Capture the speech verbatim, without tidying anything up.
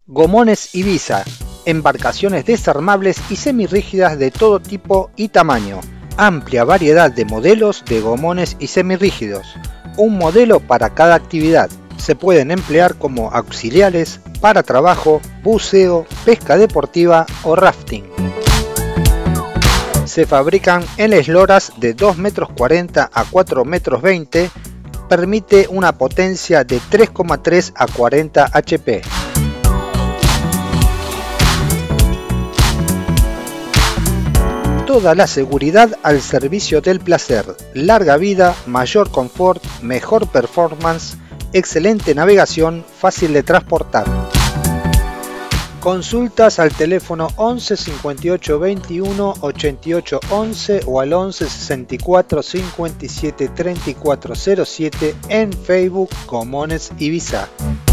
Gomones Ibiza, embarcaciones desarmables y semirrígidas de todo tipo y tamaño. Amplia variedad de modelos de gomones y semirrígidos. Un modelo para cada actividad. Se pueden emplear como auxiliares para trabajo, buceo, pesca deportiva o rafting. Se fabrican en esloras de dos metros cuarenta a cuatro metros veinte. Permite una potencia de tres coma tres a cuarenta hache pe. Toda la seguridad al servicio del placer, larga vida, mayor confort, mejor performance, excelente navegación, fácil de transportar. Consultas al teléfono once cincuenta y ocho veintiuno ochenta y ocho once o al once sesenta y cuatro cincuenta y siete treinta y cuatro cero siete en Facebook Gomones Ibiza.